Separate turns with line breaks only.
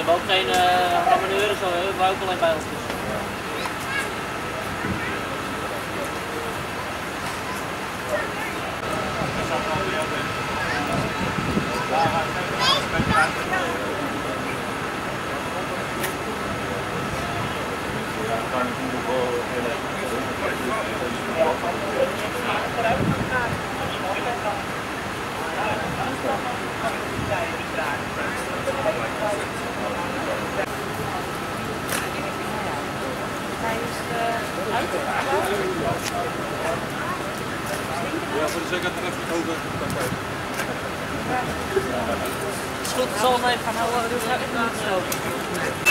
hebben ook geen ramoneuren zo, we hebben ook alleen bij ons tussen.
Ja, voor de zekerheid even het over.
Het is goed, het zal hem even gaan houden, dus heb ik het